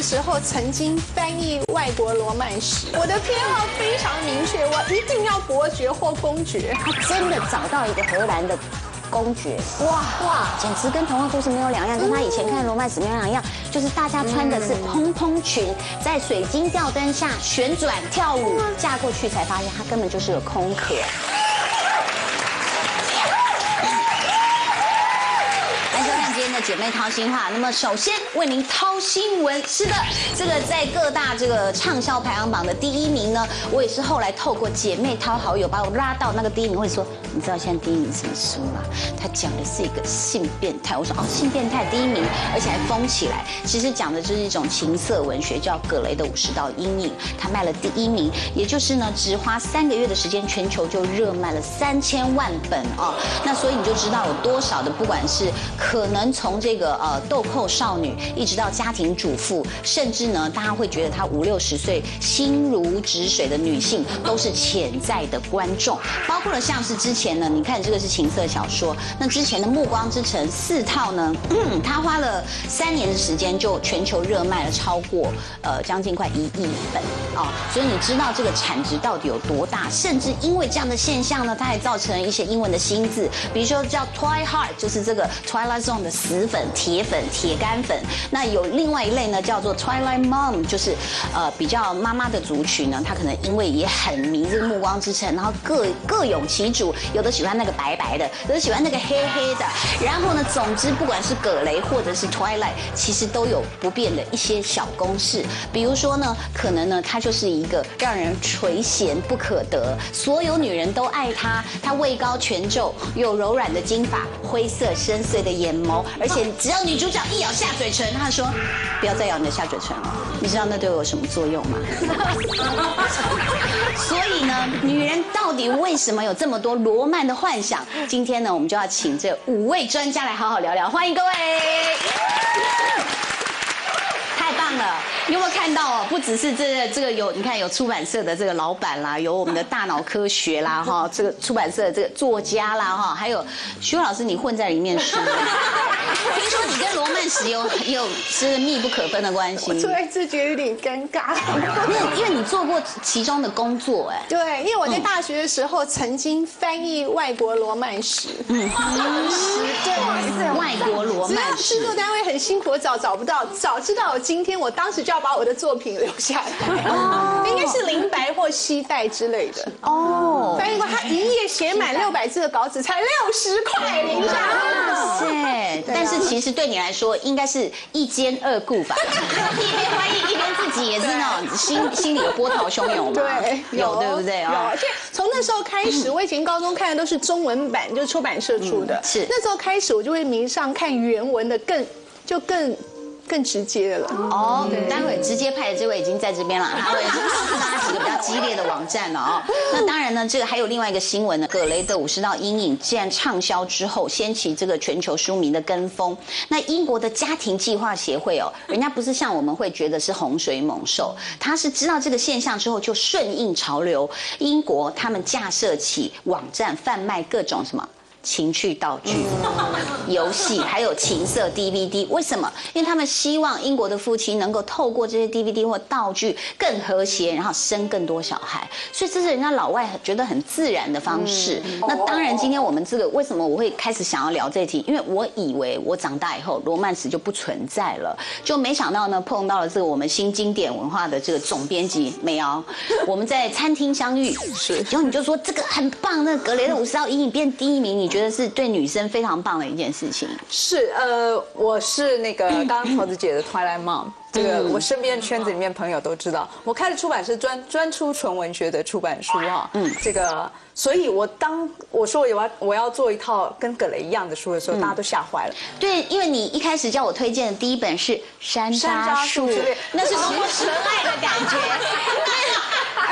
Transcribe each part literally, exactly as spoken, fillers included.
时候曾经翻译外国罗曼史，我的偏好非常明确，我一定要伯爵或公爵。 他真的找到一个荷兰的公爵，哇哇，简直跟童话故事没有两样，跟他以前看的罗曼史没有两样，就是大家穿的是蓬蓬裙，在水晶吊灯下旋转跳舞，嫁过去才发现他根本就是个空壳。 姐妹掏心话，那么首先为您掏新闻。是的，这个在各大这个畅销排行榜的第一名呢，我也是后来透过姐妹掏好友把我拉到那个第一名。会说，你知道现在第一名什么书吗？他讲的是一个性变态。我说哦，性变态第一名，而且还封起来。其实讲的就是一种情色文学，叫葛雷的《武士道阴影》，他卖了第一名，也就是呢，只花三个月的时间，全球就热卖了三千万本啊。那所以你就知道有多少的，不管是可能从 从这个呃豆蔻少女一直到家庭主妇，甚至呢，大家会觉得她五六十岁心如止水的女性，都是潜在的观众。包括了像是之前呢，你看这个是情色小说，那之前的《暮光之城》四套呢，嗯，她花了三年的时间就全球热卖了超过呃将近快一亿本啊，所以你知道这个产值到底有多大？甚至因为这样的现象呢，它还造成了一些英文的新字，比如说叫 Twilight， 就是这个 Twilight Zone 的死 死粉、铁粉、铁杆粉，那有另外一类呢，叫做 Twilight Mom， 就是呃比较妈妈的族群呢，她可能因为也很迷这个《暮光之城》，然后各各有其主，有的喜欢那个白白的，有的喜欢那个黑黑的。然后呢，总之不管是葛雷或者是 Twilight， 其实都有不变的一些小公式。比如说呢，可能呢，她就是一个让人垂涎不可得，所有女人都爱她，她位高权重，有柔软的金发，灰色深邃的眼眸。 而且只要女主角一咬下嘴唇，她说：“不要再咬你的下嘴唇了。”你知道那对我有什么作用吗？所以呢，女人到底为什么有这么多罗曼的幻想？今天呢，我们就要请这五位专家来好好聊聊，欢迎各位！太棒了！ 你有没有看到哦？不只是这个这个有，你看有出版社的这个老板啦，有我们的大脑科学啦，哈，这个出版社的这个作家啦，哈，还有徐老师，你混在里面说，听说你跟罗曼史有有是密不可分的关系。 我突然自觉有点尴尬， 因为因为你做过其中的工作，哎， 对，因为我在大学的时候曾经翻译外国罗曼史，嗯，对， 外国罗曼史， 制作单位很辛苦，我找找不到，早知道我今天，我当时就要 把我的作品留下来，哦，应该是林白或西代之类的哦。翻译过，他一页写满六百字的稿纸才六十块，林家。哇塞！但是其实对你来说，应该是一兼二顾吧？一边翻译一边自己也是那种心心里有波涛汹涌嘛。 对， 有对不对？ 有，而且从那时候开始，我以前高中看的都是中文版，就是出版社出的。是那时候开始，我就会迷上看原文的，更就更。 更直接了哦，待会直接派的这位已经在这边了，他会告诉大家几个比较激烈的网站了哦。那当然呢，这个还有另外一个新闻呢，葛雷的《武士道阴影》既然畅销之后，掀起这个全球书迷的跟风。那英国的家庭计划协会哦，人家不是像我们会觉得是洪水猛兽，他是知道这个现象之后就顺应潮流，英国他们架设起网站贩卖各种什么 情趣道具、游戏，还有情色 D V D， 为什么？因为他们希望英国的夫妻能够透过这些 D V D 或道具更和谐，然后生更多小孩。所以这是人家老外觉得很自然的方式。那当然，今天我们这个为什么我会开始想要聊这题？因为我以为我长大以后罗曼史就不存在了，就没想到呢碰到了这个我们新经典文化的这个总编辑美瑶，我们在餐厅相遇，是，然后你就说这个很棒，那格雷的《武士道阴影》变第一名，你觉得是对女生非常棒的一件事情？ 是，呃，我是那个刚刚桃子姐的 Twilight Mom。 这个我身边圈子里面朋友都知道，我开的出版社专专出纯文学的出版书哈，嗯，这个，所以我当我说我要我要做一套跟葛雷一样的书的时候，大家都吓坏了。 对，因为你一开始叫我推荐的第一本是《山楂树》，那是多纯爱的感觉。 而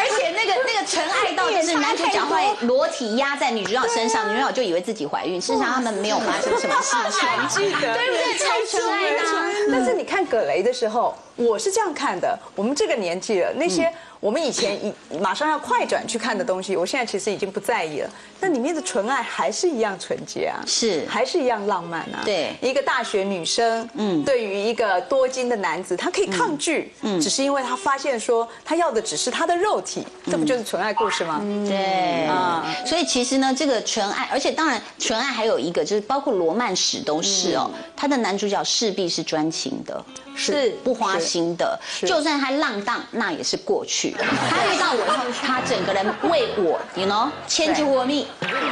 而且那个那个纯爱到就是男主角会裸体压在女主角身上，女主角就以为自己怀孕，事实上他们没有发生什么事情，对不对？超纯爱的。 但是你看葛雷的时候，我是这样看的，我们这个年纪了，那些我们以前以马上要快转去看的东西，我现在其实已经不在意了。那里面的纯爱还是一样纯洁啊， 是， 还是一样浪漫啊。 对， 一个大学女生，嗯，对于一个多金的男子，她可以抗拒，嗯，只是因为她发现说，她要的只是她的肉体，这不就是纯爱故事吗？ 对啊，所以其实呢，这个纯爱，而且当然纯爱还有一个就是包括罗曼史都是哦，他的男主角势必是专情的。是不花心的，就算他浪荡，那也是过去。他遇到我以后，他整个人为我 ，you know， change for me。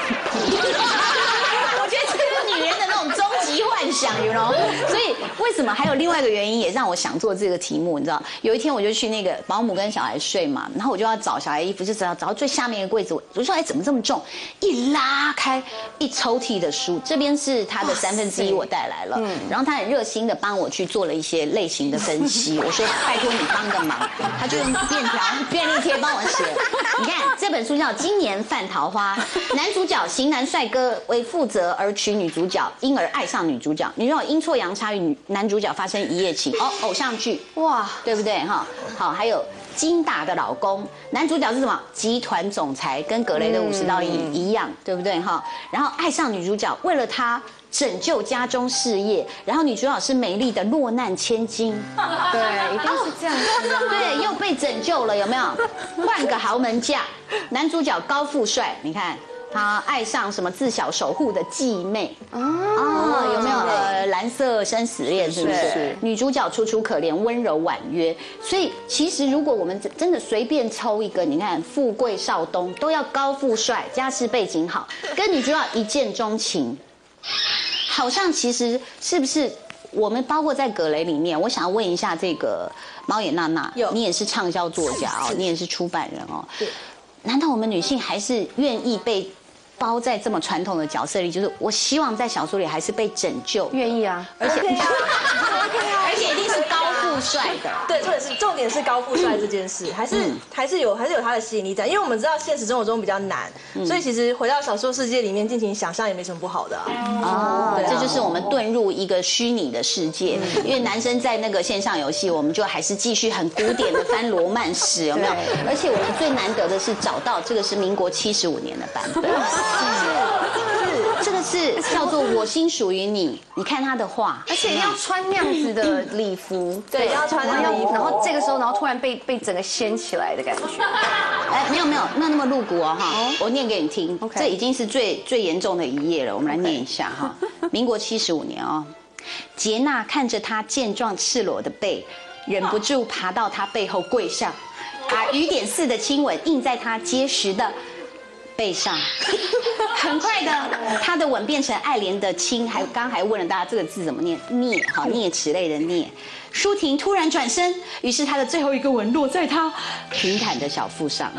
我觉得这是女人的那种终极幻想 ，you know。所以为什么还有另外一个原因也让我想做这个题目？你知道，有一天我就去那个保姆跟小孩睡嘛，然后我就要找小孩衣服，就只要找到最下面一个柜子，我就说哎怎么这么重？一拉开一抽屉的书，这边是他的三分之一我带来了，然后他很热心的帮我去做了一些类型的分析。我说拜托你帮个忙，他就用便条便利贴帮我写。你看这本书叫《今年犯桃花》，男主角型男帅哥为负责而娶女主角，因而爱上女主角，女主角阴错阳差与女男主角发生一夜情。哦，偶像剧哇，对不对哈？好，还有金大的老公，男主角是什么？集团总裁，跟格雷的五十道一一样，对不对哈？然后爱上女主角，为了她拯救家中事业，然后女主角是美丽的落难千金， 对，一定是这样子啊。 对，又被拯救了，有没有？换个豪门嫁，男主角高富帅，你看。他爱上什么自小守护的继妹哦，有没有呃蓝色生死恋是不是？是女主角楚楚可怜，温柔婉约。所以其实如果我们真的随便抽一个，你看富贵少东都要高富帅，家世背景好，跟女主角一见钟情，好像其实是不是？我们包括在葛雷里面，我想要问一下这个猫眼娜娜，你也是畅销作家哦，你也是出版人哦，难道我们女性还是愿意被包在这么传统的角色里？就是我希望在小说里还是被拯救， 愿意啊， 而且而且一定是高富帅的， 对，重点是重点是高富帅这件事，还是还是有还是有它的吸引力在，因为我们知道现实生活中比较难，所以其实回到小说世界里面进行想象也没什么不好的啊。 哦，这就是我们遁入一个虚拟的世界，因为男生在那个线上游戏，我们就还是继续很古典的翻罗曼史，有没有？而且我们最难得的是找到这个是民国七十五年的版本。这个是叫做《我心属于你》，你看他的画， 而且要穿那样子的礼服， 对，要穿那样的衣服， 然后这个时候，然后突然被被整个掀起来的感觉。 哎，没有没有，没有那么露骨哦哈，我念给你听，这已经是最最严重的一页了，我们来念一下哈。民国七十五年哦，杰娜看着他健壮赤裸的背，忍不住爬到他背后跪上，把雨点似的亲吻印在他结实的背上。很快的，他的吻变成爱怜的亲，还刚还问了大家这个字怎么念，啮，好，啮齿类的啮。舒婷突然转身，于是他的最后一个吻落在他平坦的小腹上，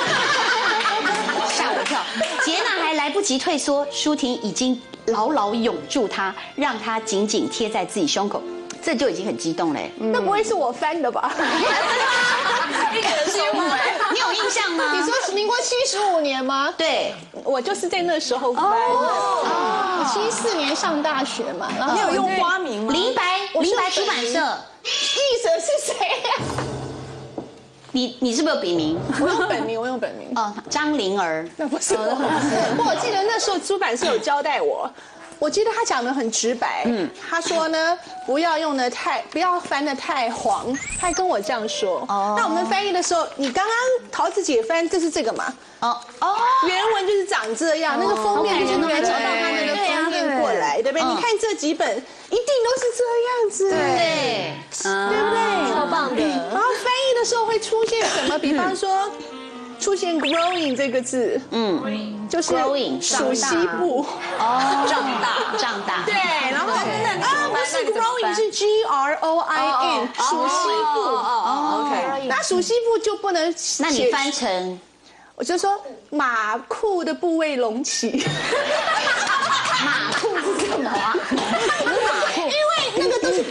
吓我一跳。杰娜还来不及退缩，舒婷已经牢牢拥住他，让他紧紧贴在自己胸口，这就已经很激动嘞。 那不会是我翻的吧？ 一个人说吗？ 你有印象吗？ 你说是民国七十五年吗？ 对， 我就是在那时候翻的。我七四年上大学嘛，然后你有用花名吗？ 林白，林白出版社， 译者是谁呀？ 你你是不是有笔名？ 我用本名，我用本名。 哦，张灵儿。 那不是我，不过我记得那时候出版社有交代我。我记得他讲的很直白，嗯，他说呢，不要用的太，不要翻的太黄，他还跟我这样说。哦，那我们翻译的时候，你刚刚桃子姐翻，这是这个嘛？哦哦，原文就是长这样，那个封面就是原照到他们的封面过来，对不对？你看这几本一定都是这样子， 对， 对不对？ 超棒的。 然后翻译的时候会出现什么？比方说。出现 growing 这个字，嗯，就是 growing 属西部， 哦，长大，长大， 对，然后啊，不是 growing 是 G R O I N， 属西部， 哦 ，OK， 那属西部就不能， 那你翻成， 我就说马裤的部位隆起， 马裤是什么啊？ 因为那个都是古装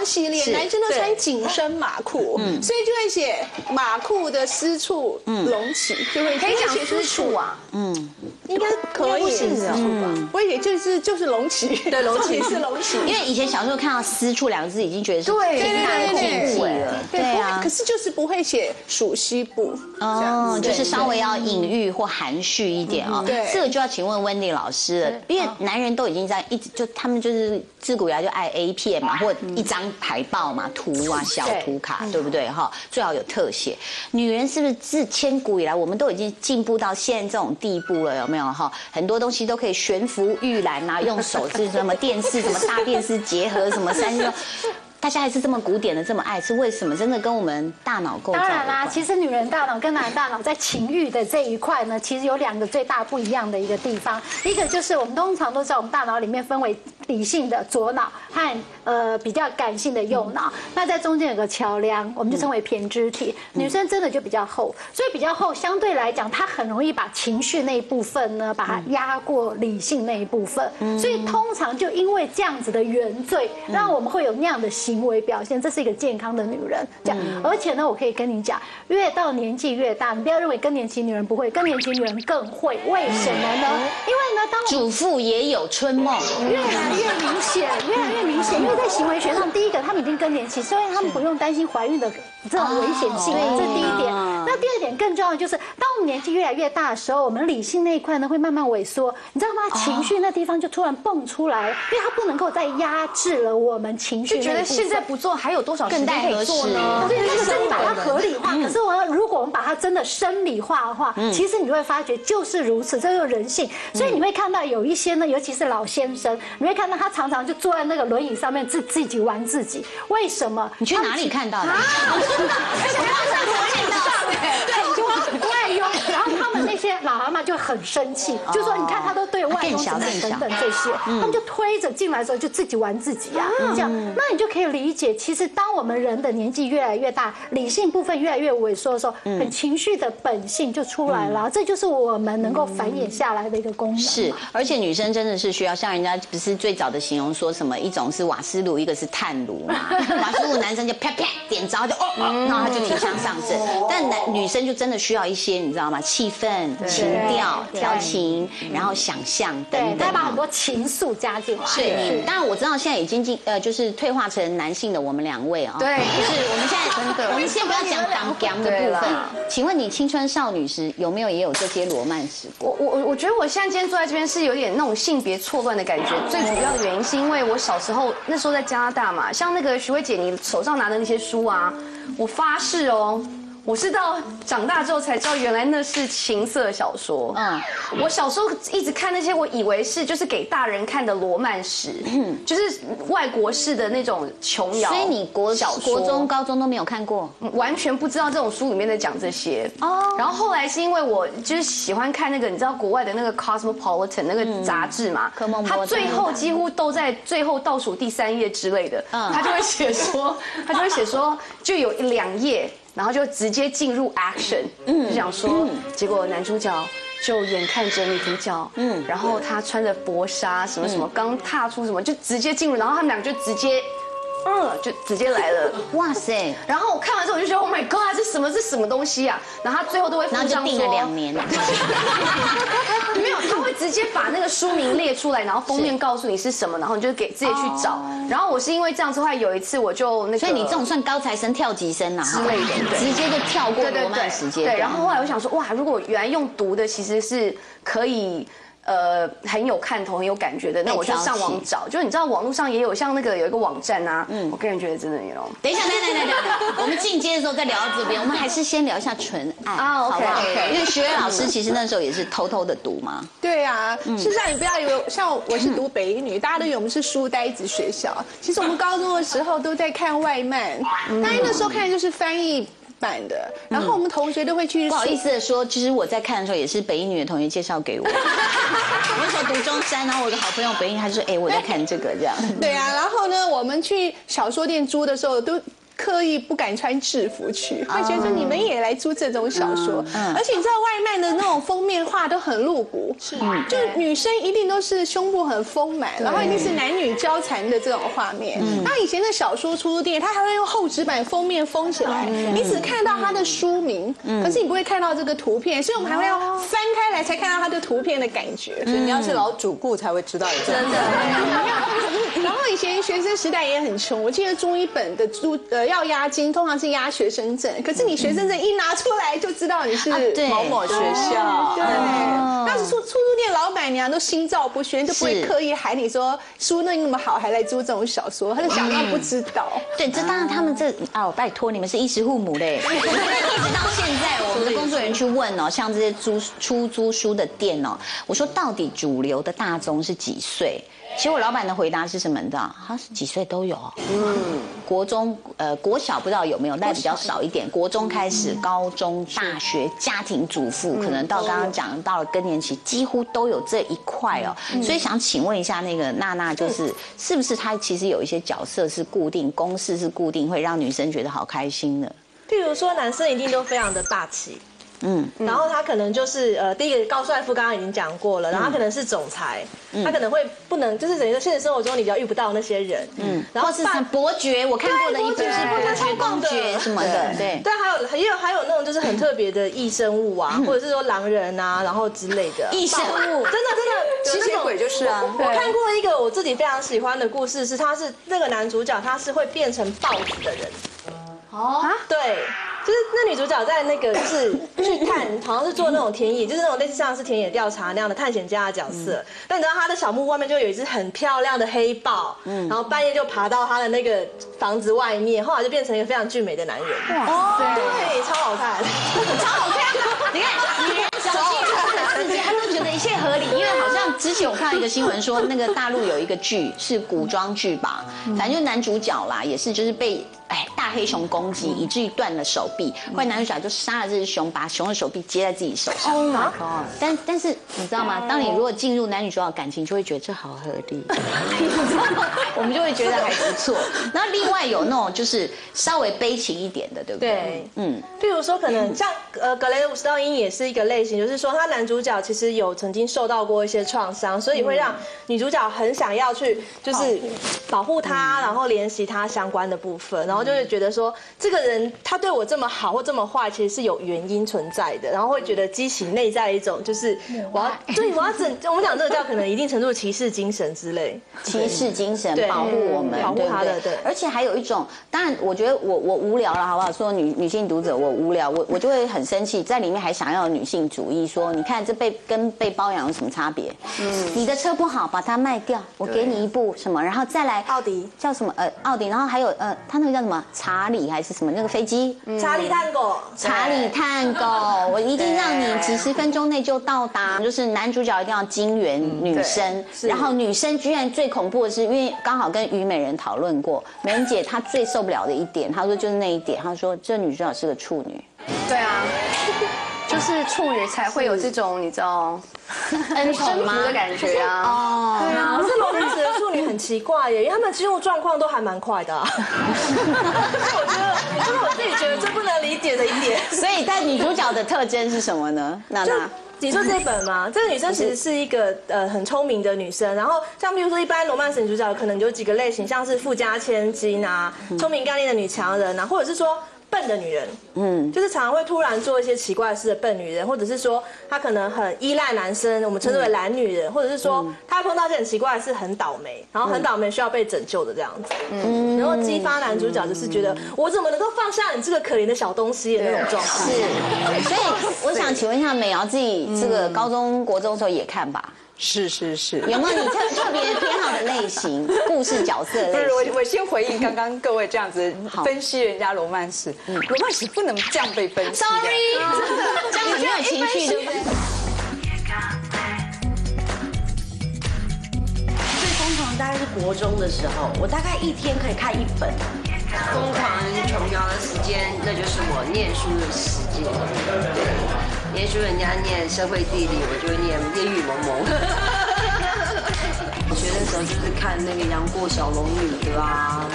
系列，男生都穿紧身马裤，所以就会写马裤的私处隆起，就会可以讲私处啊， 嗯，应该可以是啊，我以为就是就是隆起， 对，隆起是隆起， 因为以前小时候看到私处两个字，已经觉得是对挺大的禁忌了， 对啊，可是就是不会写属西部， 哦，就是稍微要隐喻或含蓄一点哦。 对， 这个就要请问温迪老师了，因为男人都已经在一直就他们就是自古以来就爱 A 片嘛，或一张海报嘛，图啊小图卡，对不对哈？最好有特写。女人是不是自千古以来，我们都已经进步到现在这种地步了？有没有哈？很多东西都可以悬浮玉兰啊，用手是什么电视什么大电视结合什么三星。大家还是这么古典的这么爱，是为什么？真的跟我们大脑构造有关。 当然啦，其实女人大脑跟男人大脑在情欲的这一块呢，其实有两个最大不一样的一个地方。一个就是我们通常都知道，我们大脑里面分为理性的左脑和呃比较感性的右脑。那在中间有个桥梁，我们就称为胼胝体。女生真的就比较厚，所以比较厚，相对来讲，她很容易把情绪那一部分呢，把它压过理性那一部分。所以通常就因为这样子的原罪，让我们会有那样的行为表现，这是一个健康的女人。这样，而且呢，我可以跟你讲，越到年纪越大，你不要认为更年期女人不会，更年期女人更会。为什么呢？因为呢，当主妇也有春梦， 越来越明显，越来越明显。因为在行为学上，第一个，他们已经更年期，所以他们不用担心怀孕的这种危险性，这是第一点。那第二点更重要的就是，当我们年纪越来越大的时候，我们理性那一块呢会慢慢萎缩，你知道吗？情绪那地方就突然蹦出来了，因为它不能够再压制了我们情绪。 就觉得现在不做，还有多少时间可以做呢？ 所以那个是你把它合理化。可是我如果我们把它真的生理化的话，其实你会发觉就是如此，这就是人性。所以你会看到有一些呢，尤其是老先生，你会看到他常常就坐在那个轮椅上面自自己玩自己。为什么？ 你去哪里看到的？ 对，就外佣，然后他们那些老阿嬷就很生气，就说你看他都对外佣怎么等等这些，他们就推着进来的时候就自己玩自己啊，这样，那你就可以理解，其实当我们人的年纪越来越大，理性部分越来越萎缩的时候，很情绪的本性就出来了，这就是我们能够繁衍下来的一个功能。 是，而且女生真的是需要，像人家不是最早的形容说什么，一种是瓦斯炉，一个是炭炉嘛。瓦斯炉男生就啪啪点着就哦，然后他就提枪上阵，但男女生就真的需要一些你知道吗？气氛、情调、调情，然后想象等等， 再把很多情愫加进来。 是，当然我知道现在已经进呃，就是退化成男性的我们两位啊， 对， 就是我们现在真的，我们先不要讲当gamma的部分。请问你青春少女时有没有也有这些罗曼史过？ 我我我觉得我现在今天坐在这边是有点那种性别错乱的感觉。最主要的原因是因为我小时候那时候在加拿大嘛，像那个徐慧姐你手上拿的那些书啊，我发誓哦。我是到长大之后才知道，原来那是情色小说。嗯，我小时候一直看那些，我以为是就是给大人看的罗曼史，嗯，就是外国式的那种琼瑶。 所以你国小、国中、高中都没有看过， 完全不知道这种书里面在讲这些。哦。然后后来是因为我就是喜欢看那个，你知道国外的那个 Cosmopolitan 那个杂志嘛， 嗯、 它最后几乎都在最后倒数第三页之类的，嗯，他就会写说，他就会写说，就有两页。然后就直接进入 action， 嗯，就想说，结果男主角就眼看着女主角，嗯，然后他穿着薄纱什么什么，刚踏出什么就直接进入，然后他们两个就直接，嗯，就直接来了， 哇塞！ 然后我看完之后我就觉得 ，Oh my God， 这什么这什么东西啊？然后他最后都会附上说， 然后就定了两年， 没有，他会直接把那个书名列出来，然后封面告诉你是什么，然后你就给自己去找。然后我是因为这样之后，有一次我就那个， 所以你这种算高材生跳级生啊之类的， 直接就跳过罗曼时间。 对，然后后来我想说，哇，如果原来用读的其实是可以。呃，很有看头、很有感觉的，那我就上网找。就你知道，网络上也有像那个有一个网站啊，嗯，我个人觉得真的有。 等一下，等等等等，我们进阶的时候再聊到这边，我们还是先聊一下纯爱啊 ，OK OK。因为学老师其实那时候也是偷偷的读嘛。 对啊，事实上你不要以为像我是读北一女，大家都以为我们是书呆子学校，其实我们高中的时候都在看外漫，但是那时候看的就是翻译版的，然后我们同学都会去。 不好意思的说，其实我在看的时候也是北一女的同学介绍给我。我那时候读中山，然后我有个好朋友北一，他就说：“哎，我在看这个这样。” 对啊，然后呢，我们去小说店租的时候都。 刻意不敢穿制服去，会觉得说你们也来租这种小说，而且你知道外面的那种封面画都很露骨，是，就是女生一定都是胸部很丰满，然后一定是男女交缠的这种画面。那以前的小说出租店，它还会用厚纸板封面封起来，你只看到它的书名，可是你不会看到这个图片，所以我们还会要翻开来才看到它的图片的感觉。 所以你要是老主顾才会知道有这真的。 然后以前学生时代也很穷，我记得租一本的租呃要押金，通常是押学生证，可是你学生证一拿出来就知道你是某某学校。 对，那是出出租店老板娘都心照不宣，就不会刻意喊你说书那那么好，还来租这种小说，他就假装不知道。 对，这当然他们这啊，我拜托你们是衣食父母嘞，一直到现在，我们的工作人员去问哦，像这些租出租书的店哦，我说到底主流的大宗是几岁？其实我老板的回答是什么？你知道，他是几岁都有。嗯，国中呃国小不知道有没有，但比较少一点。国中开始，高中、大学、家庭主妇，可能到刚刚讲到了更年期，几乎都有这一块哦。所以想请问一下，那个娜娜，就是是不是她其实有一些角色是固定，公式是固定，会让女生觉得好开心的？ 譬如说，男生一定都非常的霸气。嗯，然后他可能就是呃，第一个高帅富刚刚已经讲过了，然后他可能是总裁，他可能会不能就是等于说现实生活中你比较遇不到那些人，嗯， 然后是什么伯爵，我看过的一本是伯爵公爵什么的，对， 对，还有也有还有那种就是很特别的异生物啊，或者是说狼人啊，然后之类的异生物， 真的真的吸血鬼就是啊。 我看过一个我自己非常喜欢的故事，是他是那个男主角他是会变成豹子的人。哦，对，就是那女主角在那个就是去探，好像是做那种田野，就是那种类似像是田野调查那样的探险家的角色。但你知道她的小木屋外面就有一只很漂亮的黑豹，然后半夜就爬到她的那个房子外面，后来就变成一个非常俊美的男人。哇，对，超好看， 超好看。你看，你小心世界，他都觉得一切合理，因为好像之前我看到一个新闻说，那个大陆有一个剧是古装剧吧，反正就男主角啦，也是就是被。哎，大黑熊攻击，以至于断了手臂。后来男主角就杀了这只熊，把熊的手臂接在自己手上。Oh my god！ 但但是你知道吗？当你如果进入男女主角感情，就会觉得这好合理，我们就会觉得还不错。然后另外有那种就是稍微悲情一点的，对不对？ 对，嗯，譬如说可能像呃格雷的五十道阴影也是一个类型，就是说他男主角其实有曾经受到过一些创伤，所以会让女主角很想要去就是保护他，然后怜惜他相关的部分，然后。然后就会觉得说，这个人他对我这么好或这么坏，其实是有原因存在的。然后会觉得激起内在一种，就是我要对我要整，我们讲这个叫可能一定程度的骑士精神之类， 骑士精神保护我们， 保护他的，对。 而且还有一种，当然我觉得我我无聊了，好不好？说女女性读者我无聊，我我就会很生气，在里面还想要女性主义，说你看这被跟被包养有什么差别？嗯，你的车不好，把它卖掉，我给你一部什么，然后再来奥迪叫什么呃奥迪，然后还有呃他那个叫什么查理还是什么那个飞机？ 查理探狗， 查理探狗，我一定让你几十分钟内就到达。就是男主角一定要金援女生，然后女生居然最恐怖的是，因为刚好跟虞美人讨论过，美人姐她最受不了的一点，她说就是那一点，她说这女主角是个处女。 对啊。就是处女才会有这种你知道恩宠吗的感觉啊？ 哦，对啊。可是罗曼史的处女很奇怪耶，因为他们进入状况都还蛮快的。我觉得，这是我自己觉得最不能理解的一点。 所以，但女主角的特征是什么呢？娜娜。 你说这本吗？这个女生其实是一个呃很聪明的女生，然后像比如说一般罗曼史女主角可能有几个类型，像是富家千金啊，聪明干练的女强人啊，或者是说。笨的女人，嗯，就是常常会突然做一些奇怪的事的笨女人，或者是说她可能很依赖男生，我们称之为懒女人，或者是说她碰到一些很奇怪的事很倒霉，然后很倒霉需要被拯救的这样子，嗯，然后激发男主角就是觉得我怎么能够放下你这个可怜的小东西的那种状态。 是，所以我想请问一下美瑶，自己这个高中国中的时候也看吧？ 是是是， 有没有你特特别偏好的类型、故事角色类型？ 不是我，我先回应刚刚各位这样子分析人家罗曼史，罗曼史不能这样被分析。 Sorry， 这样很没有情绪，对不对？ 最疯狂大概是国中的时候，我大概一天可以看一本。疯狂琼瑶的时间，那就是我念书的时间。对，念书人家念社会地理，我就念烟雨蒙蒙。学的时候就是看那个杨过小龙女的啊，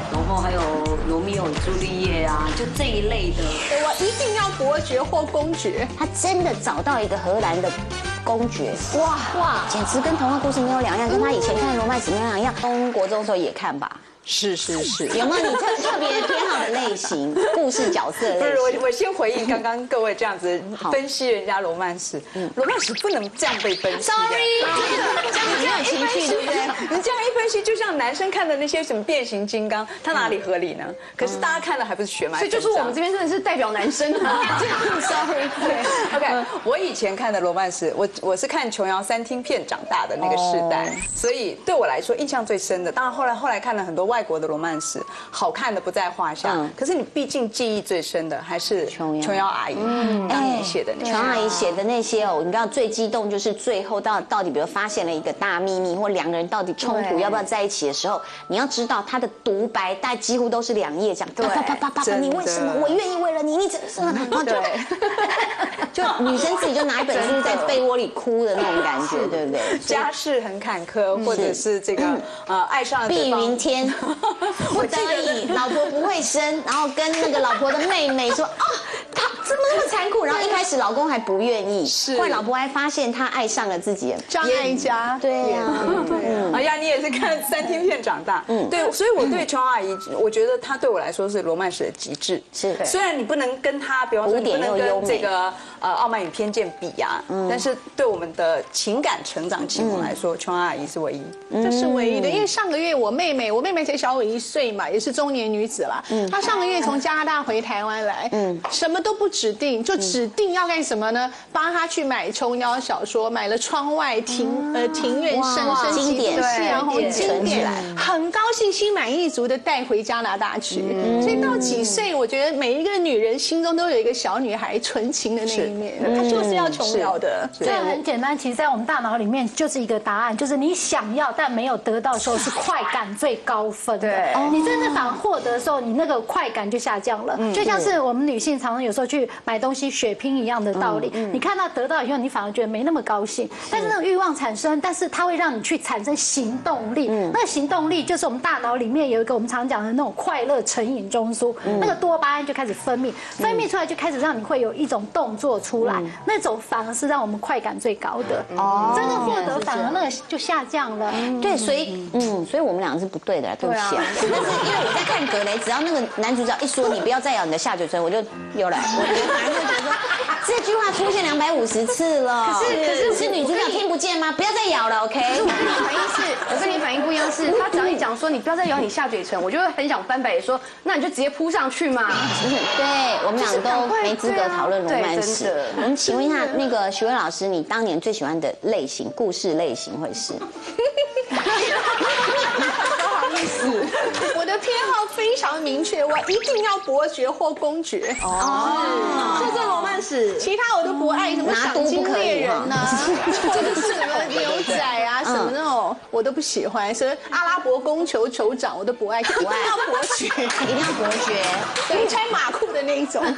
然后还有罗密欧与朱丽叶啊，就这一类的。 我一定要伯爵或公爵。 他真的找到一个荷兰的公爵，哇哇，简直跟童话故事没有两样，跟他以前看的罗曼史没有两样。中国中的时候也看吧。 是是是， 有没有你特特别偏好的类型？故事角色类型？ 不是我，我先回应刚刚各位这样子分析人家罗曼史，罗曼史不能这样被分析。 Sorry， 这样很有情绪，对不对？ 你这样一分析，就像男生看的那些什么变形金刚，它哪里合理呢？可是大家看了还不是血脉？ 所以就是我们这边真的是代表男生啊。Sorry， OK， 我以前看的罗曼史，我我是看琼瑶三厅片长大的那个世代，所以对我来说印象最深的，当然后来后来看了很多外国的罗曼史，好看的不在话下。可是你毕竟记忆最深的还是琼瑶琼瑶阿姨当年写的那些。 琼瑶阿姨写的那些哦，你知道最激动就是最后到到底，比如发现了一个大秘密，或两个人到底冲突要不要在一起的时候，你要知道他的独白，大概几乎都是两页讲，啪啪啪啪啪啪，你为什么？我愿意为了你，你怎么？然后就就女生自己就拿一本书在被窝里哭的那种感觉，对不对？ 家世很坎坷，或者是这个呃爱上了碧云天，不得已老婆不会生，然后跟那个老婆的妹妹说啊，他怎么那么残酷？然后一开始老公还不愿意，是，后来老婆还发现他爱上了自己张艾嘉， 对呀， 对，哎呀，你也是看三厅片长大，嗯，对，所以我对琼瑶阿姨，我觉得她对我来说是罗曼史的极致，是，虽然你不能跟她，比方说你不能跟这个呃《傲慢与偏见》比呀，但是对我们的情感成长启蒙来说，琼瑶阿姨是唯一， 这是唯一的。因为上个月我妹妹，我妹妹才小我一岁嘛，也是中年女子啦，她上个月从加拿大回台湾来，嗯，什么都不指定，就指定要干什么呢？帮她去买琼瑶小说，买了《窗外庭呃庭院深深几度夕阳红》经典，很高兴，心满意足的带回加拿大去。所以到几岁，我觉得每一个女人心中都有一个小女孩纯情的那一面，她就是要琼瑶的。 这个很简单，其实在我们大脑里面就是一个答案，就是你想要但没有得到的时候是快感最高分的。对，你真的反而获得的时候，你那个快感就下降了。就像是我们女性常常有时候去买东西血拼一样的道理，你看到得到以后，你反而觉得没那么高兴，但是那个欲望产生，但是它会让你去产生行动力。那个行动力就是我们大脑里面有一个我们常讲的那种快乐成瘾中枢，那个多巴胺就开始分泌，分泌出来就开始让你会有一种动作出来，那种反而是让我们快感最高的。哦，真的获得反而那个就下降了。 对，所以嗯，所以我们两个是不对的，对不起啊。但是因为我在看格雷，只要那个男主角一说你不要再咬你的下嘴唇，我就有了。我反而就觉得说这句话出现两百五十次了。可是可是是女主角听不见吗？不要再咬了 ，OK？ 我跟你反应是，我跟你反应不一样，是他只要一讲说你不要再咬你下嘴唇，我就会很想翻白眼说，那你就直接扑上去嘛。 对，我们俩都没资格讨论罗曼史。我们请问一下，那个许巍老师，你当年最喜欢的类型，故事类型会是？ 不好意思，我的偏好非常明确，我一定要伯爵或公爵。 哦，这是罗曼史， 其他我都不爱，什么赏金猎人呐，这个是什么牛仔啊，什么那种我都不喜欢，什么阿拉伯宫酋酋长我都不爱，一定要伯爵， 一定要伯爵， 对，穿马裤的那一种。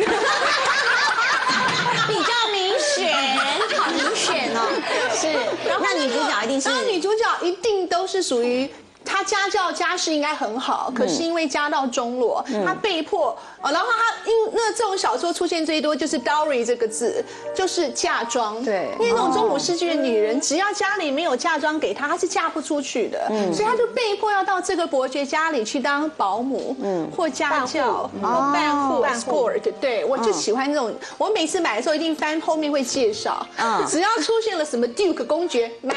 比较明显，好明显哦。是，那女主角一定是， 那女主角一定都是属于。她家教家世应该很好，可是因为家道中落，她被迫哦，然后她因那这种小说出现最多就是 dowry 这个字，就是嫁妆。对，因为那种中古世纪的女人，只要家里没有嫁妆给她，她是嫁不出去的，所以她就被迫要到这个伯爵家里去当保姆，嗯，或家教，或伴护 escort。对，我就喜欢这种。我每次买的时候一定翻后面会介绍，只要出现了什么 Duke 公爵，买。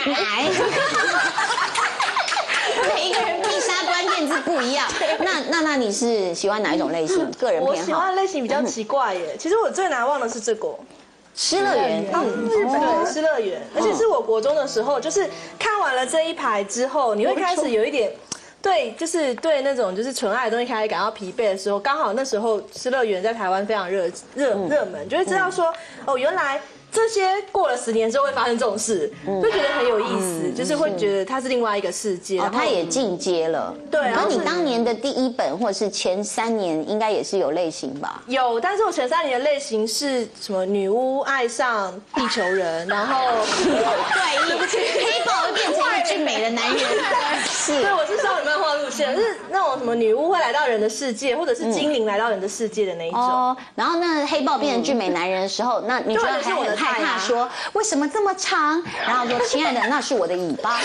每一个人必杀关键字不一样。那那那你是喜欢哪一种类型？个人偏好？ 我喜欢类型比较奇怪耶。其实我最难忘的是这个。 失乐园， 日本的失乐园，而且是我国中的时候，就是看完了这一排之后，你会开始有一点。对，就是对那种就是纯爱的东西开始感到疲惫的时候，刚好那时候失乐园在台湾非常热热热门，就会知道说哦，原来这些过了十年之后会发生这种事，就觉得很有意思，就是会觉得它是另外一个世界。 哦，它也进阶了。对，然后你当年的第一本或者是前三年应该也是有类型吧？ 有，但是我前三年的类型是什么？女巫爱上地球人，然后对，对不起，黑豹会变成一只俊美的男人。是， 对，我是少女漫画路线，是那种什么女巫会来到人的世界，或者是精灵来到人的世界的那一种。哦， 然后那黑豹变成俊美男人的时候，那女主角还很害怕说为什么这么长？然后说亲爱的，那是我的尾巴。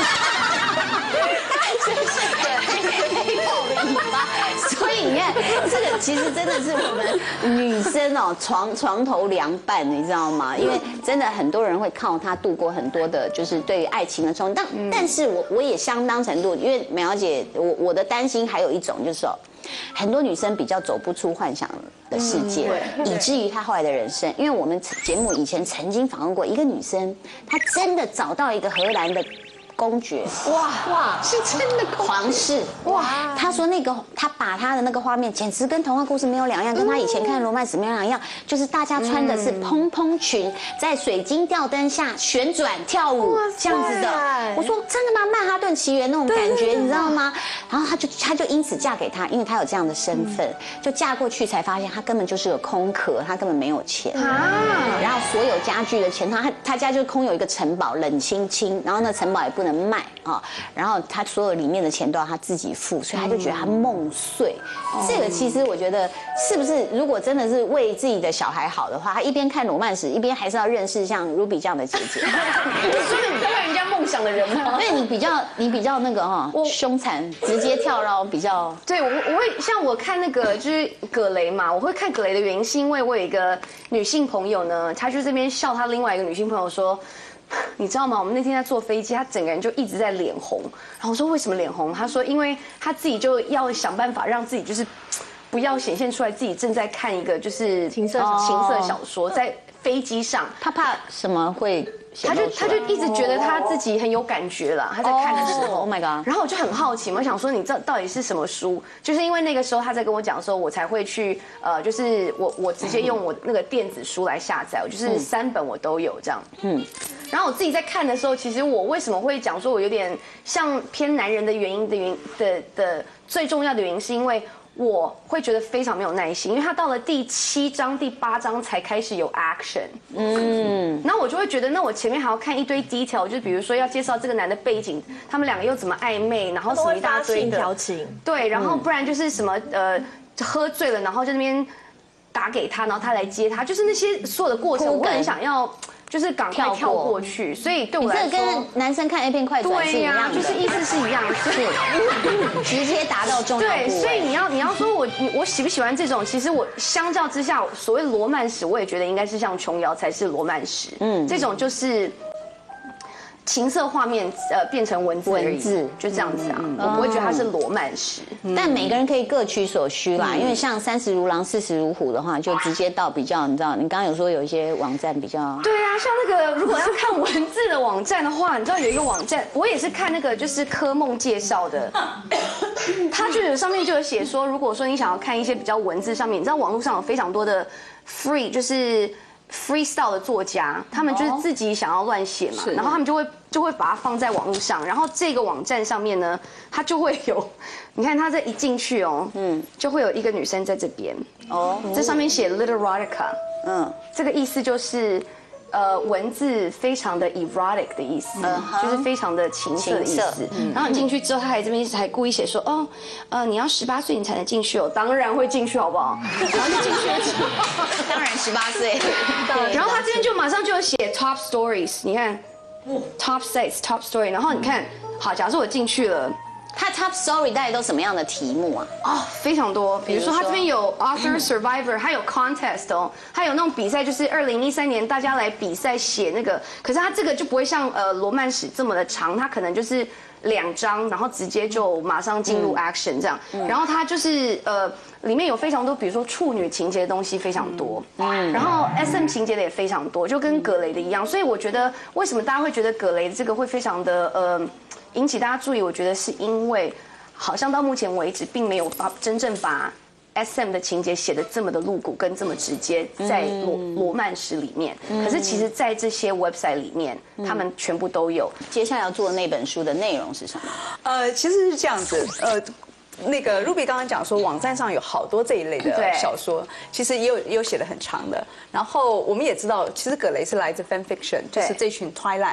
真是的，黑豹的尾巴。所以你看，这个其实真的是我们女生哦床床头凉拌，你知道吗？因为真的很多人会靠它度过很多的，就是对于爱情的冲动。但但是我我也相当程度，因为美瑶姐，我我的担心还有一种就是哦，很多女生比较走不出幻想的世界，以至于她后来的人生。因为我们节目以前曾经访问过一个女生，她真的找到一个荷兰的公爵，哇哇，是真的皇室哇！他说那个他把他的那个画面，简直跟童话故事没有两样，跟他以前看的罗曼史没有两样，就是大家穿的是蓬蓬裙，在水晶吊灯下旋转跳舞这样子的。我说真的吗？曼哈顿奇缘那种感觉，你知道吗？然后他就他就因此嫁给他，因为他有这样的身份，就嫁过去才发现他根本就是个空壳，他根本没有钱啊。然后所有家具的钱，他他家就空有一个城堡，冷清清，然后那城堡也不能卖啊，然后他所有里面的钱都要他自己付，所以他就觉得他梦碎。这个其实我觉得是不是，如果真的是为自己的小孩好的话，他一边看罗曼史，一边还是要认识像 Ruby 这样的姐姐。 你说的你在为人家梦想的人吗？ 因为你比较你比较那个哈，凶残，直接跳绕比较。 对，我我会像我看那个就是葛雷嘛，我会看葛雷的原因是因为我有一个女性朋友呢，她就这边笑她另外一个女性朋友说。你知道吗？我们那天在坐飞机，他整个人就一直在脸红。然后我说为什么脸红？他说因为他自己就要想办法让自己就是不要显现出来自己正在看一个就是情色情色小说，在飞机上， 他怕什么会？ 他就他就一直觉得他自己很有感觉了，他在看的时候 ，Oh my god！ 然后我就很好奇嘛，我想说你这到底是什么书？就是因为那个时候他在跟我讲的时候，我才会去呃，就是我我直接用我那个电子书来下载，我就是三本我都有这样。嗯，然后我自己在看的时候，其实我为什么会讲说我有点像偏男人的原因的原的的最重要的原因，是因为。我会觉得非常没有耐心，因为他到了第七章、第八章才开始有 action， 嗯，然后我就会觉得，那我前面还要看一堆 detail， 就比如说要介绍这个男的背景，他们两个又怎么暧昧，然后什么一大堆的调情， 对，然后不然就是什么呃喝醉了，然后在那边打给他，然后他来接他，就是那些所有的过程，我很想要。就是赶快跳过去，所以对我来说， 这跟男生看 A 片快转是一样的， 就是意思是一样， 是直接达到重要部位。 对，所以你要你要说我我喜不喜欢这种，其实我相较之下，所谓罗曼史，我也觉得应该是像琼瑶才是罗曼史，嗯，这种就是情色画面呃变成文字文字就这样子啊，我不会觉得它是罗曼史， 但每个人可以各取所需啦。因为像三十如狼，四十如虎的话，就直接到比较，你知道，你刚刚有说有一些网站比较， 对啊，像那个如果要看文字的网站的话，你知道有一个网站，我也是看那个就是科梦介绍的，它就有上面就有写说，如果说你想要看一些比较文字上面，你知道网络上有非常多的 free 就是。freestyle 的作家，他们就是自己想要乱写嘛，然后他们就会就会把它放在网络上，然后这个网站上面呢，它就会有，你看它这一进去哦，嗯，就会有一个女生在这边，哦，这上面写 literotica， 嗯，这个意思就是。呃，文字非常的 erotic 的意思，就是非常的情色的意思。然后你进去之后，他还这边还故意写说，哦，呃，你要十八岁你才能进去哦，当然会进去，好不好？然后就进去了， 当然十八岁。 然后他这边就马上就有写 top stories， 你看 ，top sites top story， 然后你看，好，假设我进去了。 它 Top Story 大概都什么样的题目啊？ 哦，非常多。比如说，它这边有 Author Survivor， 还有 Contest 哦，还有那种比赛，就是二零一三年大家来比赛写那个。可是它这个就不会像呃罗曼史这么的长，它可能就是两章，然后直接就马上进入 action 这样。然后它就是呃里面有非常多，比如说处女情节的东西非常多，嗯，然后 S M 情节的也非常多，就跟葛雷的一样。所以我觉得为什么大家会觉得葛雷这个会非常的呃。引起大家注意，我觉得是因为好像到目前为止，并没有把真正把 S M 的情节写得这么的露骨跟这么直接，在罗罗曼史里面。可是其实，在这些 website 里面，他们全部都有。 接下来要做的那本书的内容是什么？ 呃，其实是这样子，呃。那个 Ruby 刚刚讲说，网站上有好多这一类的小说，其实也有也有写的很长的。然后我们也知道，其实葛雷是来自 fan fiction， 就是这群 Twilight。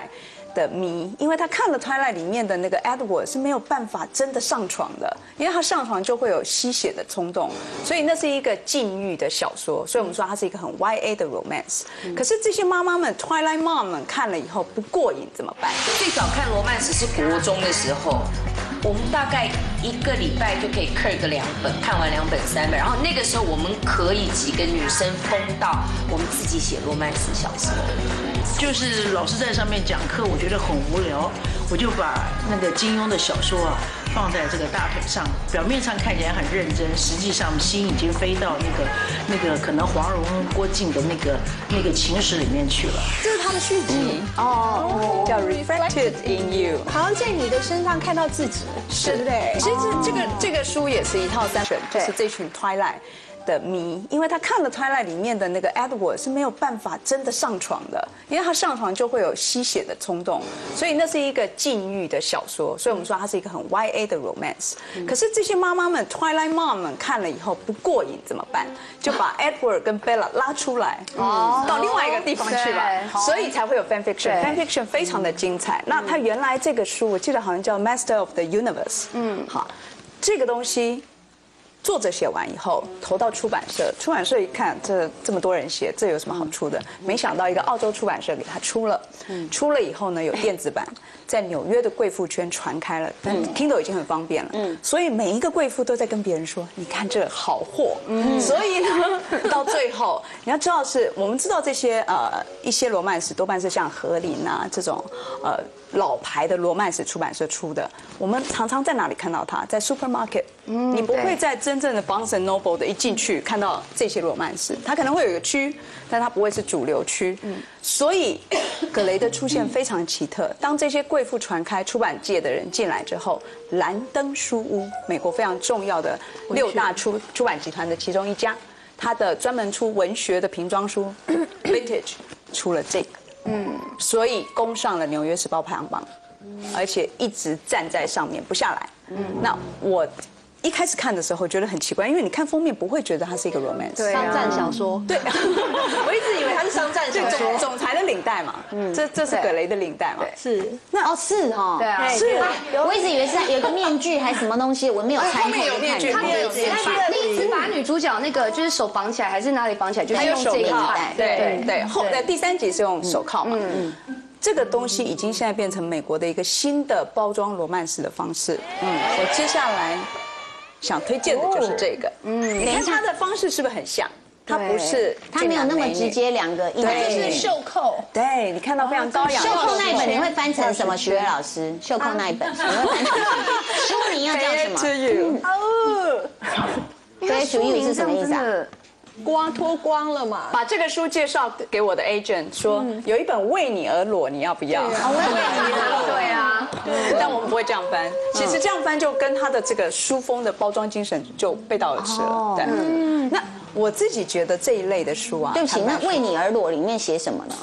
的迷，因为他看了 Twilight 里面的那个 Edward 是没有办法真的上床的，因为他上床就会有吸血的冲动，所以那是一个禁欲的小说，所以我们说它是一个很 Y A 的 romance。可是这些妈妈们 Twilight mom 们看了以后不过瘾怎么办？ 最早看罗曼史是国中的时候。我们大概一个礼拜就可以嗑个两本，看完两本三本，然后那个时候我们可以几个女生疯到我们自己写罗曼史小说。 就是老师在上面讲课，我觉得很无聊，我就把那个金庸的小说啊放在这个大腿上，表面上看起来很认真，实际上心已经飞到那个那个可能黄蓉、郭靖的那个那个情史里面去了。 这是他的续集哦，叫 Reflected in You， 好像在你的身上看到自己，对不对？ 其实这个这个书也是一套三本，就是这群 Twilight。的迷，因为他看了 Twilight 里面的那个 Edward 是没有办法真的上床的，因为他上床就会有吸血的冲动，所以那是一个禁欲的小说，所以我们说它是一个很 Y A 的 romance。可是这些妈妈们 Twilight mom 们看了以后不过瘾怎么办？就把 Edward 跟 Bella 拉出来，到另外一个地方去吧，所以才会有 fan fiction。fan fiction 非常的精彩。那它原来这个书我记得好像叫 Master of the Universe， 嗯，好，这个东西。作者写完以后投到出版社，出版社一看这这么多人写，这有什么好出的？没想到一个澳洲出版社给他出了，出了以后呢有电子版，在纽约的贵妇圈传开了，但 Kindle 已经很方便了，所以每一个贵妇都在跟别人说，你看这好货，所以呢到最后你要知道是我们知道这些呃一些罗曼史多半是像和林啊这种呃。老牌的罗曼史出版社出的，我们常常在哪里看到它？在 supermarket， 你不会在真正的 Barnes and Noble 的一进去看到这些罗曼史，它可能会有一个区，但它不会是主流区。所以葛雷的出现非常奇特。当这些贵妇传开，出版界的人进来之后，兰登书屋，美国非常重要的六大出出版集团的其中一家，它的专门出文学的瓶装书 ，Vintage 出了这个。嗯，所以攻上了《纽约时报》排行榜，而且一直站在上面不下来。嗯，那我一开始看的时候觉得很奇怪，因为你看封面不会觉得它是一个 romance， 商战小说。 对， 我一直以为它是商战小说。 总总裁的领带嘛，嗯，这这是葛雷的领带嘛， 是。 那哦是哦， 对啊， 是啊，我一直以为是有个面具还是什么东西，我没有参考。 后面有面具， 他第一次把第一次把女主角那个就是手绑起来还是哪里绑起来，就是用这个带。 对对，后在第三集是用手铐嘛。嗯。这个东西已经现在变成美国的一个新的包装罗曼史的方式。嗯，我接下来想推荐的就是这个。嗯，你看它的方式是不是很像？它不是， 它没有那么直接两个， 对，就是袖扣。 对，你看到非常高雅。 袖扣那一本你会翻成什么？徐薇老师，袖扣那一本你会翻成书名要叫什么？ 哦， 对，书名是什么意思啊？ 光脱光了嘛？ 把这个书介绍给我的 agent 说，有一本为你而裸，你要不要？ 为你而裸，对啊。 但我们不会这样翻，其实这样翻就跟他的这个书封的包装精神就背道而驰了。对，那我自己觉得这一类的书啊， 对不起，那为你而裸里面写什么呢？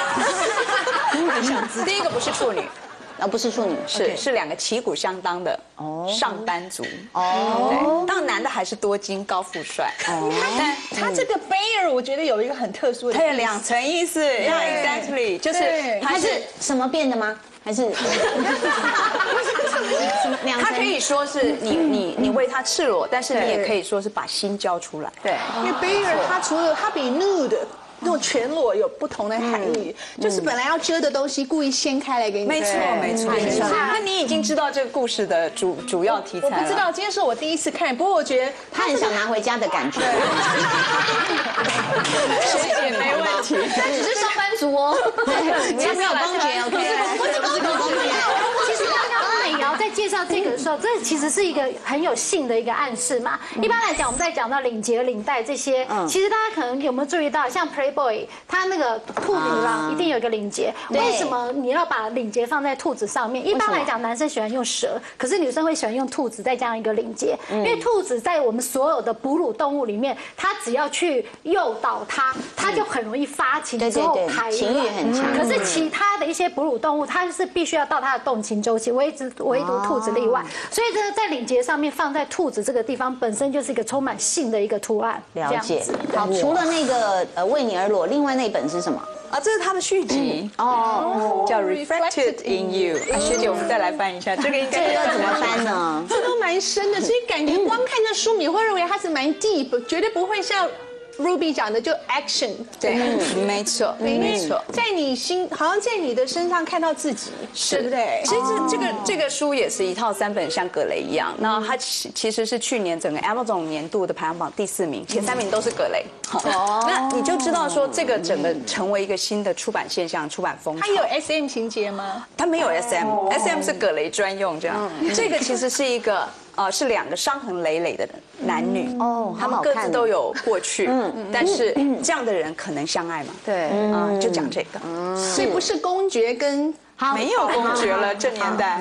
第一个不是处女。 而不是处女， 是是两个旗鼓相当的上班族哦，对，当然男的还是多金高富帅哦， 但他这个 Bear 我觉得有一个很特殊的， 它有两层意思，要 exactly 就是它是什么变的吗？还是它可以说是你你你为他赤裸，但是你也可以说是把心交出来， 对，因为 Bear 它除了它比 nude。那种全裸有不同的含义，就是本来要遮的东西故意掀开来给你。 没错，没错，没错。那你已经知道这个故事的主主要题材了？ 我不知道，今天是我第一次看，不过我觉得他很想拿回家的感觉。 学姐没问题， 但只是上班族哦， 你没有公爵哦， 不是公爵。其实刚刚美瑶在介绍这个的时候，这其实是一个很有性的一个暗示嘛。一般来讲，我们在讲到领结、领带这些，其实大家可能有没有注意到，像 Playboy 它那个兔女郎一定有一个领结，为什么你要把领结放在兔子上面？一般来讲，男生喜欢用蛇，可是女生会喜欢用兔子再加上一个领结，因为兔子在我们所有的哺乳动物里面，它只要去诱导它，它就很容易发情之后排情欲很强。 可是其他的一些哺乳动物，它是必须要到它的动情周期，唯只唯独兔子例外。所以这个在领结上面放在兔子这个地方，本身就是一个充满性的一个图案。 了解。好，除了那个呃为你而裸，另外那本是什么？ 啊，这是他的续集哦，叫 Reflected in You。学姐，我们再来翻一下，这个应该要怎么翻呢？ 这都蛮深的，所以感觉光看这书名会认为它是蛮 deep， 绝对不会像 Ruby 讲的就 action。 对，没错，没错， 在你心，好像在你的身上看到自己，对不对？ 其实这个这个书也是一套三本，像葛雷一样。那它其其实是去年整个 Amazon 年度的排行榜第四名，前三名都是葛雷。哦，那你就知道说这个整个成为一个新的出版现象、出版风潮。 它有 S M 情节吗？ 它没有 S M，S M 是葛雷专用这样。这个其实是一个。呃，是两个伤痕累累的男女哦，他们各自都有过去，嗯，但是这样的人可能相爱嘛， 对， 啊，就讲这个， 所以不是公爵跟没有公爵了，这年代，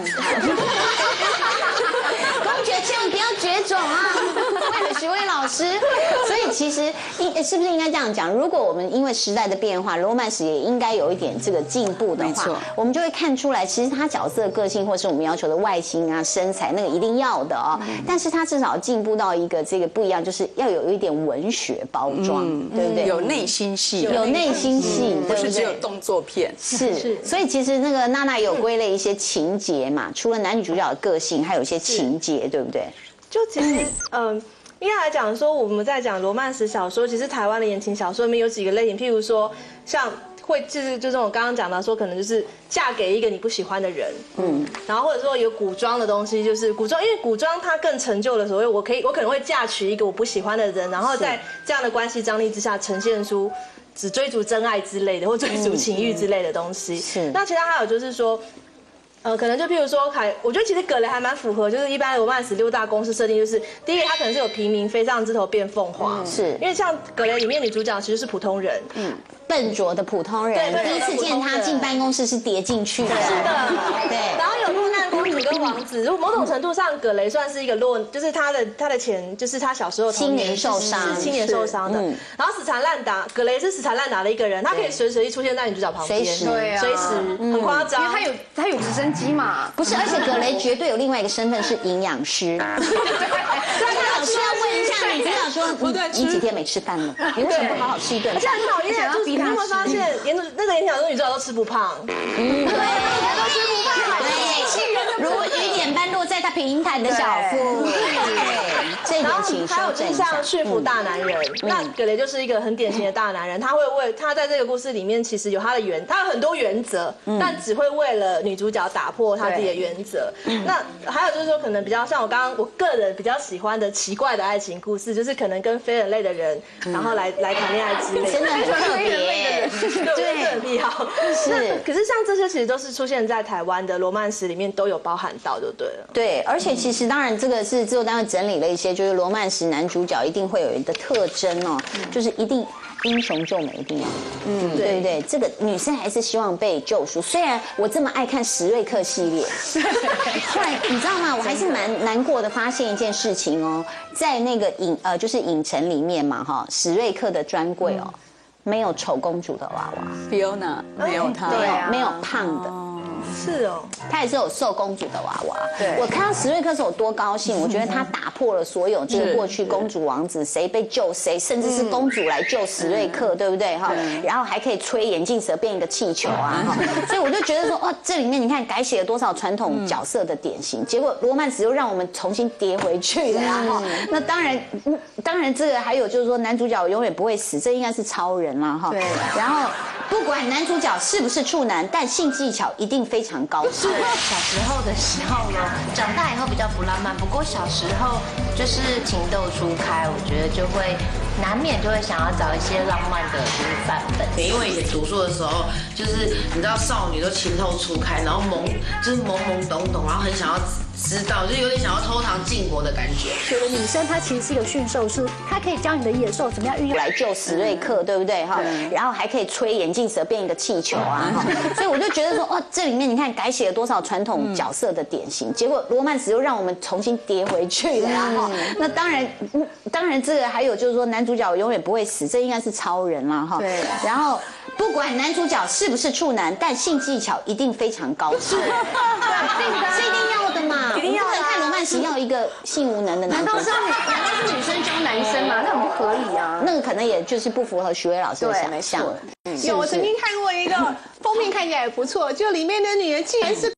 公爵千万不要绝种啊！为了徐薇老师，所以其实应是不是应该这样讲？如果我们因为时代的变化，罗曼史也应该有一点这个进步的话，我们就会看出来，其实他角色的个性或是我们要求的外形啊、身材，那个一定要的哦。但是他至少进步到一个这个不一样，就是要有一点文学包装，对不对？ 有内心戏， 有内心戏， 不是只有动作片。 是，所以其实那个娜娜也有归类一些情节嘛，除了男女主角的个性，还有一些情节，对不对？ 就其实，嗯。应该来讲说，我们在讲罗曼史小说，其实台湾的言情小说里面有几个类型，譬如说，像会就是就这种刚刚讲到说，可能就是嫁给一个你不喜欢的人，嗯，然后或者说有古装的东西，就是古装，因为古装它更成就了所谓我可以我可能会嫁娶一个我不喜欢的人，然后在这样的关系张力之下呈现出只追逐真爱之类的，或追逐情欲之类的东西。是，那其他还有就是说。呃，可能就譬如说，还我觉得其实葛雷还蛮符合，就是一般罗曼史六大公式设定，就是第一个他可能是有平民飞上枝头变凤凰，嗯、是因为像葛雷里面女主角其实是普通人，嗯， 笨拙的普通人，第一次见他进办公室是跌进去的，是的，对。然后有落难公主跟王子，如果某种程度上葛雷算是一个落，就是他的他的前，就是他小时候青年受伤， 是青年受伤的。然后死缠烂打，葛雷是死缠烂打的一个人，他可以随时随地出现在女主角旁边， 随时， 对啊，随时很夸张， 因为他有他有直升机嘛， 不是，而且葛雷绝对有另外一个身份是营养师。老师要问一下女主角说，你你几天没吃饭了？你为什么不好好吃一顿？ 而且很讨厌，就是你有没有发现，演那个演小说女主角都吃不胖， 嗯，对，都吃不胖，对，如雨点般落在她平坦的小腹，对，这点请还有就是像驯服大男人，那葛雷就是一个很典型的大男人，他会为他在这个故事里面其实有他的原，他有很多原则，但只会为了女主角打破他自己的原则。那还有就是说，可能比较像我刚刚我个人比较喜欢的奇怪的爱情故事，就是可能跟非人类的人，然后来来谈恋爱之类的， 真的很特别， 对，很必要。是，可是像这些其实都是出现在台湾的罗曼史里面都有包含到，就对了。 对，而且其实当然这个是制作单位整理了一些，就是罗曼史男主角一定会有一个特征哦，就是一定。英雄救美一定要，嗯，对不对？这个女生还是希望被救赎。虽然我这么爱看史瑞克系列，后来你知道吗？我还是蛮难过的，发现一件事情哦，在那个影呃就是影城里面嘛哈，史瑞克的专柜哦，没有丑公主的娃娃 ，Fiona 没有她， 没有没有胖的。 是哦， 他也是有瘦公主的娃娃。对，我看到史瑞克是有多高兴，我觉得他打破了所有这个过去公主王子谁被救谁，甚至是公主来救史瑞克，对不对哈？然后还可以吹眼镜蛇变一个气球啊，所以我就觉得说，哇，这里面你看改写了多少传统角色的典型，结果罗曼史又让我们重新跌回去了哈。那当然，当然这个还有就是说男主角永远不会死，这应该是超人啦哈。对，然后不管男主角是不是处男，但性技巧一定非常高超。 小时候的时候呢，长大以后比较不浪漫，不过小时候就是情窦初开，我觉得就会难免就会想要找一些浪漫的就是范本。 因为以前读书的时候，就是你知道少女都情窦初开，然后懵就是懵懵懂懂，然后很想要知道，就有点想要偷尝禁果的感觉。 有的女生她其实是一个驯兽师，她可以教你的野兽怎么样运用来救史瑞克，对不对哈？然后还可以吹眼镜蛇变一个气球啊，所以我就觉得说，哇，这里面你看改写了多少传统角色的典型，结果罗曼史又让我们重新跌回去了哈。那当然，当然这个还有就是说男主角永远不会死，这应该是超人啦哈。对，然后。不管男主角是不是处男，但性技巧一定非常高超。是一定的，是一定要的嘛。一定要看罗曼暂时要一个性无能的男生。 难道是要女？难道是女生教男生吗？那很不合理啊。 那个可能也就是不符合徐薇老师的想象。 有，我曾经看过一个封面，看起来也不错，就里面的女人竟然是。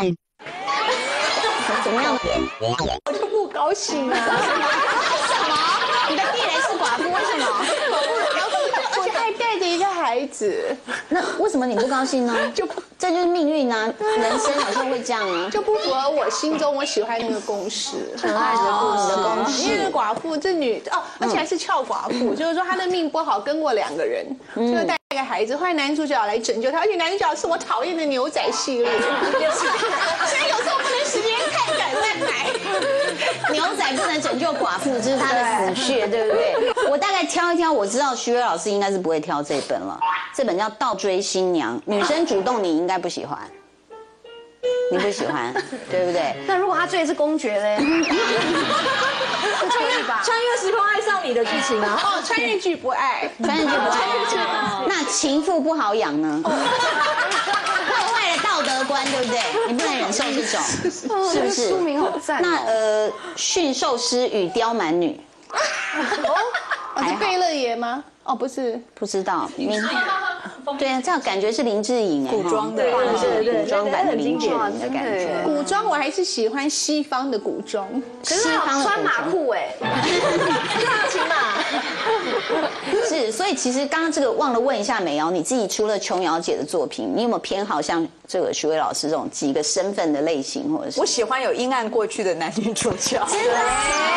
怎么样？ 我就不高兴了。为什么？你的地雷是寡妇？为什么？ 而且还带着一个孩子。 那为什么你不高兴呢？就这就是命运啊，人生好像会这样啊， 就不符合我心中我喜欢那个公式， 很爱的故事的公式。 因为寡妇这女哦，而且还是俏寡妇，就是说她的命不好，跟过两个人，就带一个孩子。后来男主角来拯救她，而且男主角是我讨厌的牛仔系列，所以有时候不能时间太赶乱来。 牛仔不能拯救寡妇，这是他的死穴，对不对？我大概挑一挑，我知道徐薇老师应该是不会挑这本了。这本叫《倒追新娘》，女生主动你应该不喜欢，你不喜欢，对不对？ 那如果他追的是公爵嘞？可以吧？ 穿越时空爱上你的剧情啊？ 哦，穿越剧不爱， 穿越剧不爱。那情妇不好养呢？破坏了道德观，对不对？你不能忍受这种，是不是？ 书名好赞。 那呃，驯兽师与刁蛮女。 哦，是贝勒爷吗？哦，不是， 不知道。明对啊，这样感觉是林志颖哎， 古装的， 对对对，古装版的林志颖的感觉。 古装我还是喜欢西方的古装， 可是他穿马裤哎，就要骑马。 是，所以其实刚刚这个忘了问一下美瑶，你自己除了琼瑶姐的作品，你有没有偏好像这个徐薇老师这种几个身份的类型，或者是？ 我喜欢有阴暗过去的男女主角。 真的。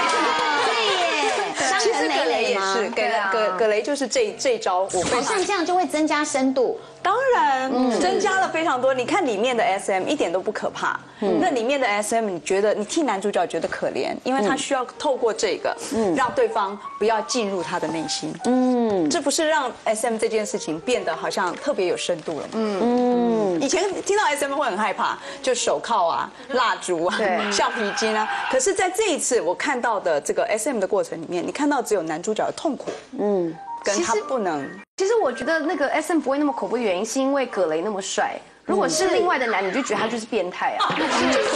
其实葛雷也是，葛葛葛雷就是这这招，我好像这样就会增加深度。 当然，增加了非常多。你看里面的 S M 一点都不可怕，那里面的 S M 你觉得你替男主角觉得可怜，因为他需要透过这个，让对方不要进入他的内心。嗯，这不是让 S M 这件事情变得好像特别有深度了吗？嗯，以前听到 S M 会很害怕，就手铐啊、蜡烛啊、橡皮筋啊。可是在这一次我看到的这个 S M 的过程里面，你看到只有男主角的痛苦，嗯，跟他不能。 其实我觉得那个 S M 不会那么恐怖的原因，是因为葛雷那么帅。如果是另外的男，你就觉得他就是变态啊。对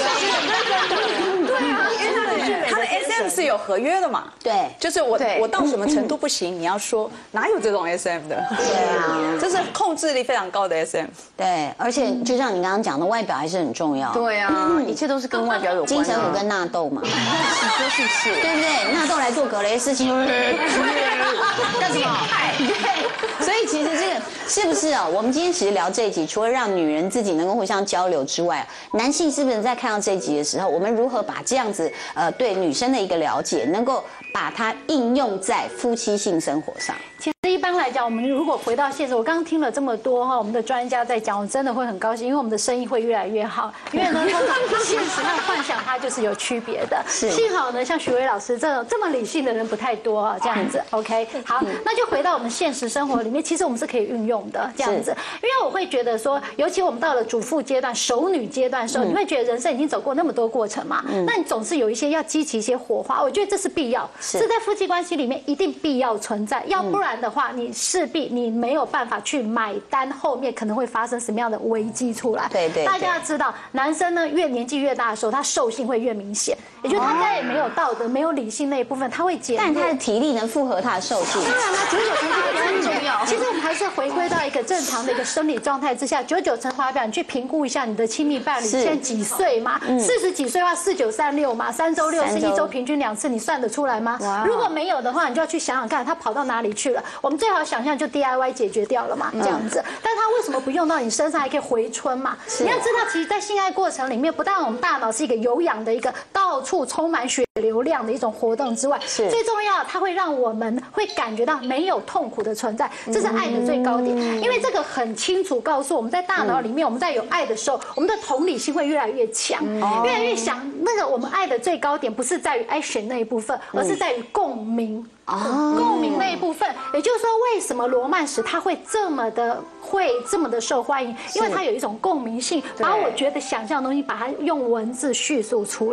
啊，因为他的他的 S M 是有合约的嘛？ 对， 就是我我到什么程度不行，你要说哪有这种 S M 的？ 对啊， 这是控制力非常高的 S M。 对，而且就像你刚刚讲的，外表还是很重要。 对啊，一切都是跟外表有关。 金城武跟纳豆嘛， 说是是， 对不对？纳豆来做葛雷的事情，干什么？对，所以其实这个是不是啊？我们今天其实聊这一集，除了让女人自己能够互相交流之外，男性是不是在看到这一集的时候，我们如何把这样子呃对女生的一个了解，能够把它应用在夫妻性生活上？ 其实一般来讲，我们如果回到现实，我刚刚听了这么多哈，我们的专家在讲，我真的会很高兴，因为我们的生意会越来越好。因为呢，现实和幻想它就是有区别的。幸好呢，像徐薇老师这种这么理性的人不太多啊，这样子。OK， 好，那就回到我们现实生活里面，其实我们是可以运用的这样子。因为我会觉得说，尤其我们到了主妇阶段、熟女阶段的时候，你会觉得人生已经走过那么多过程嘛，那你总是有一些要激起一些火花，我觉得这是必要，这在夫妻关系里面一定必要存在，要不然的话，你势必你没有办法去买单，后面可能会发生什么样的危机出来。 对对， 大家要知道，男生呢越年纪越大的时候，他兽性会越明显，也就是他在没有道德、没有理性那一部分，他会减弱。 但他的体力能符合他的兽性。 当然了，九九乘法表很重要。其实我们还是回归到一个正常的一个生理状态之下，九九乘法表，你去评估一下你的亲密伴侣现在几岁嘛？四十几岁的话，四九三六嘛，三周六次，一周平均两次，你算得出来吗？如果没有的话，你就要去想想看，他跑到哪里去了。我们最好想象就 D I Y 解决掉了嘛，这样子。但他为什么不用到你身上，还可以回春嘛？你要知道，其实，在性爱过程里面，不但我们大脑是一个有氧的一个到处充满血流量的一种活动之外，最重要，它会让我们会感觉到没有痛苦的存在，这是爱的最高点。因为这个很清楚告诉我们在大脑里面，我们在有爱的时候，我们的同理心会越来越强，越来越想那个我们爱的最高点不是在于 action 那一部分，而是在于共鸣。共鸣那一部分，也就是说，为什么罗曼史它会这么的会这么的受欢迎？因为它有一种共鸣性，把我觉得想象的东西，把它用文字叙述出来。这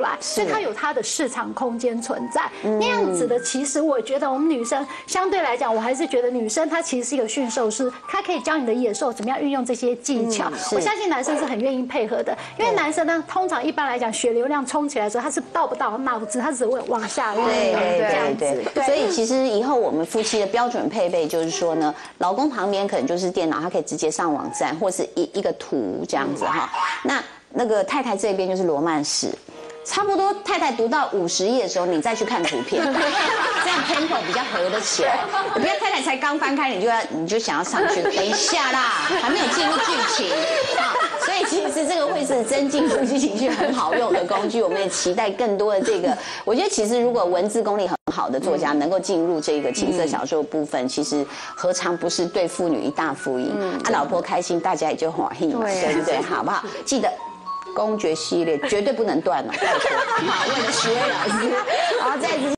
它有它的市场空间存在。那样子的，其实我觉得我们女生相对来讲，我还是觉得女生她其实是一个驯兽师，她可以教你的野兽怎么样运用这些技巧。我相信男生是很愿意配合的，因为男生呢，通常一般来讲血流量冲起来的时候，他是到不到脑子，他只会往下流。 对对这样对子。 对，所以其实以后我们夫妻的标准配备就是说呢，老公旁边可能就是电脑，他可以直接上网站或是一一个图这样子哈。那那个太太这边就是罗曼史。差不多，太太读到五十页的时候，你再去看图片，这样 tempo 比较合得起来。不要太太才刚翻开，你就要你就想要上去，等一下啦，还没有进入剧情啊。所以其实这个会是增进夫妻情绪很好用的工具。我们也期待更多的这个，我觉得其实如果文字功力很好的作家能够进入这个情色小说部分，其实何尝不是对妇女一大福音？啊，老婆开心，大家也就欢喜嘛，对不对？好不好？记得。公爵系列绝对不能断了，拜托！好，为了徐薇老师，然后再次。